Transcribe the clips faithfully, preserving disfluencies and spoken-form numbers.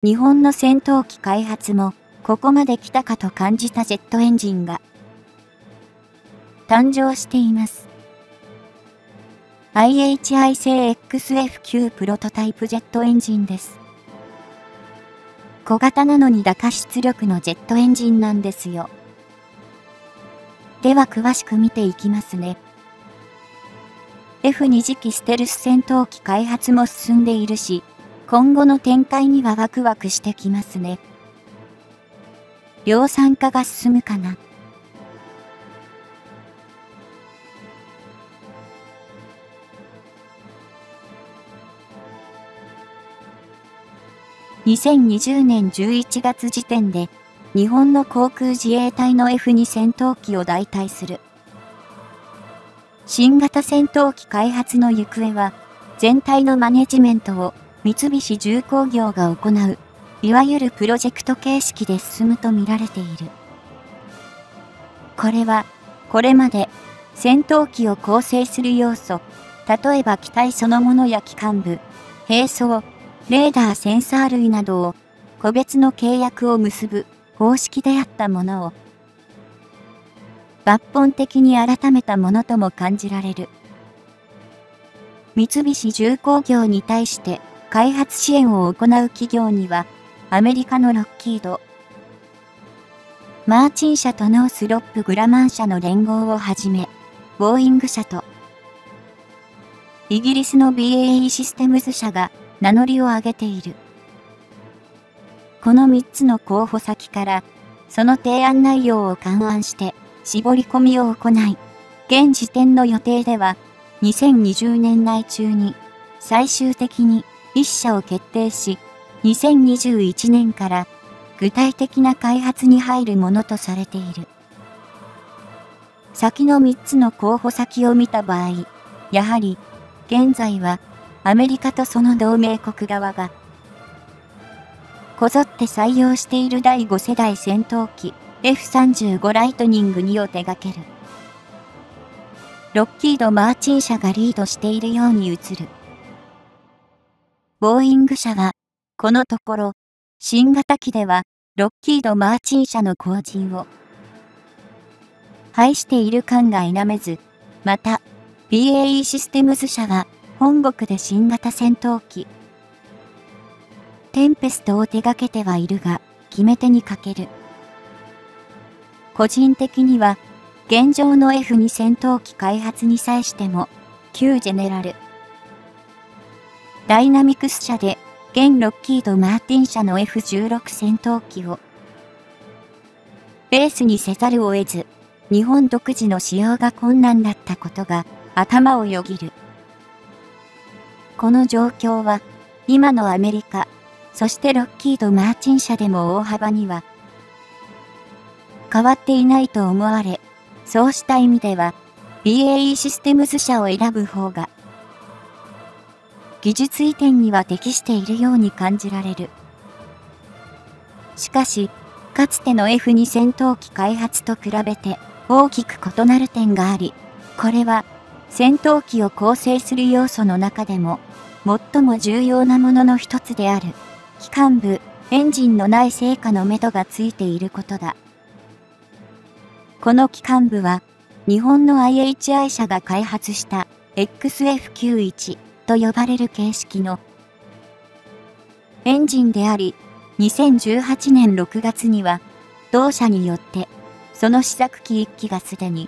日本の戦闘機開発もここまで来たかと感じたジェットエンジンが誕生しています。アイエイチアイ 製 エックスエフきゅう プロトタイプジェットエンジンです。小型なのに高出力のジェットエンジンなんですよ。では詳しく見ていきますね。エフに 次期ステルス戦闘機開発も進んでいるし、今後の展開にはワクワクしてきますね。量産化が進むかな。にせんにじゅうねんじゅういちがつ時点で、日本の航空自衛隊の エフに 戦闘機を代替する。新型戦闘機開発の行方は、全体のマネジメントを三菱重工業が行う、いわゆるプロジェクト形式で進むと見られている。これは、これまで戦闘機を構成する要素、例えば機体そのものや機関部、兵装、レーダーセンサー類などを個別の契約を結ぶ方式であったものを抜本的に改めたものとも感じられる。三菱重工業に対して開発支援を行う企業にはアメリカのロッキード、マーチン社とノースロップグラマン社の連合をはじめ、ボーイング社とイギリスの ビーエーイー システムズ社が名乗りを上げている。このみっつの候補先から、その提案内容を勘案して、絞り込みを行い、現時点の予定では、にせんにじゅうねん内中に、最終的にいっ社を決定し、にせんにじゅういちねんから具体的な開発に入るものとされている。先のみっつの候補先を見た場合、やはり、現在は、アメリカとその同盟国側が、こぞって採用しているだいご世代戦闘機 エフさんじゅうご ライトニングにを手掛ける。ロッキード・マーチン社がリードしているように映る。ボーイング社は、このところ、新型機では、ロッキード・マーチン社の後塵を、排している感が否めず、また、ビーエーイー システムズ社は、本国で新型戦闘機、テンペストを手掛けてはいるが、決め手に欠ける。個人的には、現状の エフに 戦闘機開発に際しても、旧ジェネラル、ダイナミクス社で、現ロッキード・マーティン社の エフじゅうろく 戦闘機を、ベースにせざるを得ず、日本独自の使用が困難だったことが、頭をよぎる。この状況は、今のアメリカ、そしてロッキード・マーチン社でも大幅には変わっていないと思われ、そうした意味では、ビーエーイー システムズ社を選ぶ方が、技術移転には適しているように感じられる。しかし、かつての エフに 戦闘機開発と比べて大きく異なる点があり、これは、戦闘機を構成する要素の中でも、最も重要なものの一つである、機関部、エンジンのない成果の目処がついていることだ。この機関部は、日本の アイエイチアイ 社が開発した エックスエフきゅうじゅういち と呼ばれる形式のエンジンであり、にせんじゅうはちねんろくがつには、同社によって、その試作機いっきがすでに、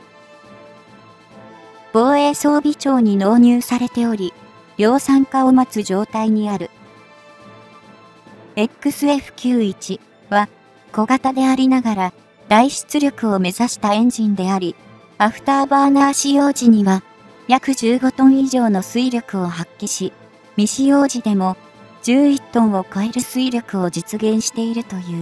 防衛装備庁に納入されており、量産化を待つ状態にある。エックスエフきゅうじゅういち は小型でありながら大出力を目指したエンジンであり、アフターバーナー使用時には約じゅうごトン以上の推力を発揮し、未使用時でもじゅういちトンを超える推力を実現しているという。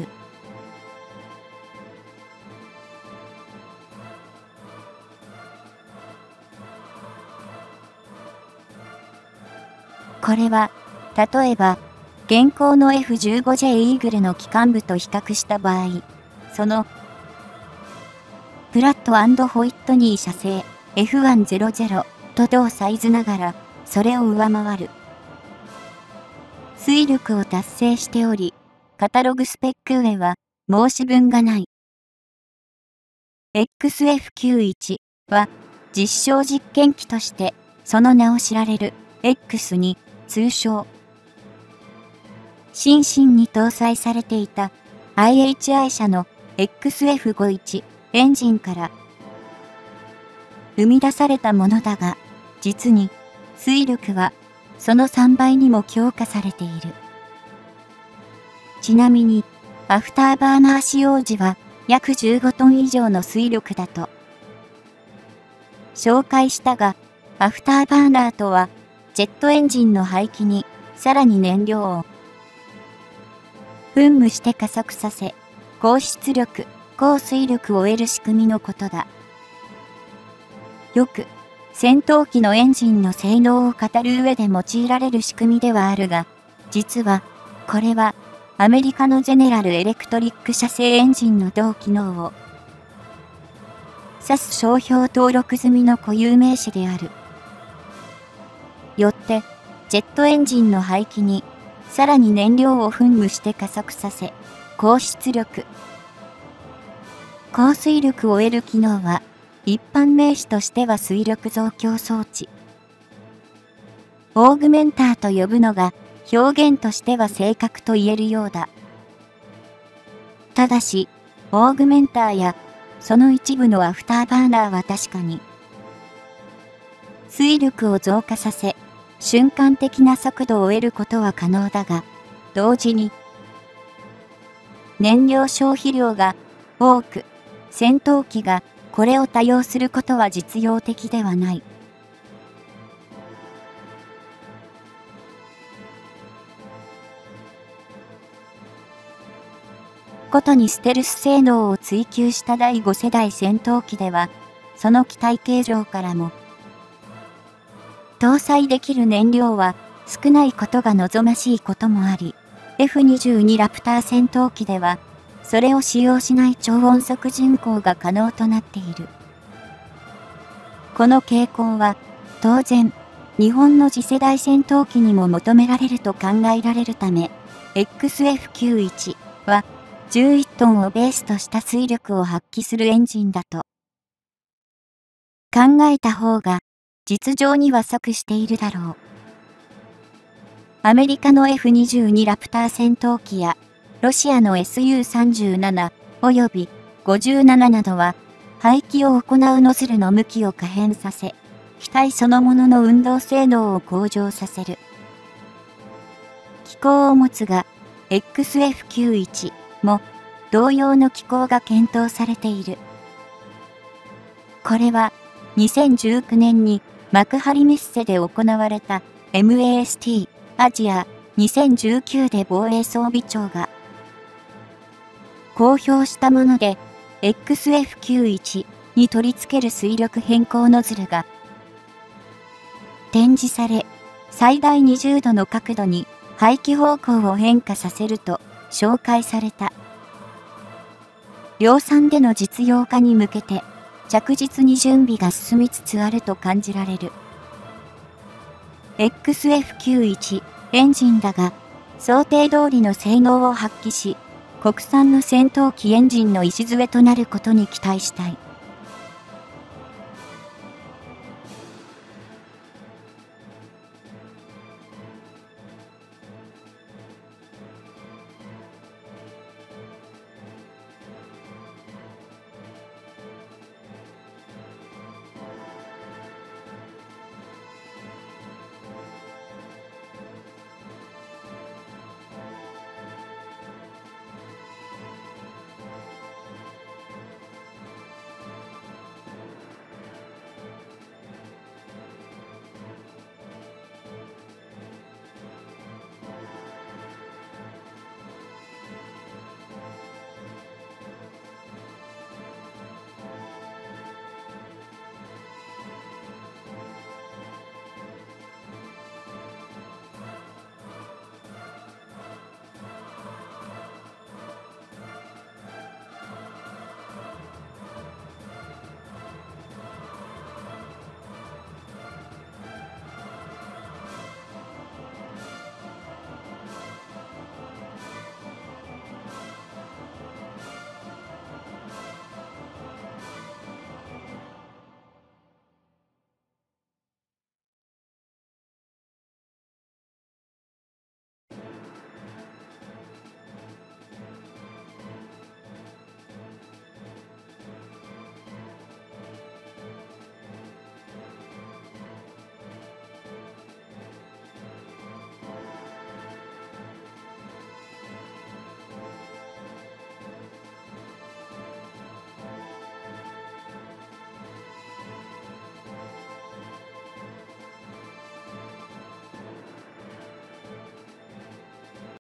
これは、例えば、現行の エフじゅうごジェイ イーグルの機関部と比較した場合、その、プラット&ホイットニー社製 エフひゃくと同サイズながら、それを上回る。推力を達成しており、 カタログスペック上は申し分がない。エックスエフきゅうじゅういち は実証実験機としてその名を知られる エックスに通称。心身に搭載されていた アイエイチアイ 社の エックスエフごじゅういち エンジンから生み出されたものだが、実に推力はそのさんばいにも強化されている。ちなみに、アフターバーナー使用時は約じゅうごトン以上の推力だと紹介したが、アフターバーナーとはジェットエンジンの排気にさらに燃料を噴霧して加速させ、高出力、高推力を得る仕組みのことだ。よく、戦闘機のエンジンの性能を語る上で用いられる仕組みではあるが、実は、これは、アメリカのジェネラルエレクトリック社製エンジンの同機能を指す商標登録済みの固有名詞である。よって、ジェットエンジンの排気に、さらに燃料を噴霧して加速させ、高出力、高推力を得る機能は、一般名詞としては推力増強装置。オーグメンターと呼ぶのが表現としては正確と言えるようだ。ただし、オーグメンターやその一部のアフターバーナーは確かに推力を増加させ、瞬間的な速度を得ることは可能だが、同時に燃料消費量が多く、戦闘機がこれを多用することは実用的ではない。ことにステルス性能を追求しただいご世代戦闘機では、その機体形状からも、搭載できる燃料は少ないことが望ましいこともあり、エフにじゅうに ラプター戦闘機では、それを使用しない超音速巡航が可能となっている。この傾向は、当然、日本の次世代戦闘機にも求められると考えられるため、エックスエフきゅうじゅういち は、じゅういちトンをベースとした推力を発揮するエンジンだと考えた方が、実情には即しているだろう。アメリカの エフにじゅうに ラプター戦闘機や、ロシアの エスユーさんじゅうなな およびごじゅうなななどは、排気を行うノズルの向きを可変させ、機体そのものの運動性能を向上させる。機構を持つが、エックスエフきゅうじゅういち も同様の機構が検討されている。これは、にせんじゅうきゅうねんに幕張メッセで行われた エムエーエスティー アジアにせんじゅうきゅうで防衛装備庁が公表したもので、エックスエフきゅうじゅういち に取り付ける推力変更ノズルが展示され、最大にじゅうどの角度に排気方向を変化させると紹介された。量産での実用化に向けて着実に準備が進みつつあると感じられる。エックスエフきゅうじゅういち エンジンだが、想定通りの性能を発揮し、国産の戦闘機エンジンの礎となることに期待したい。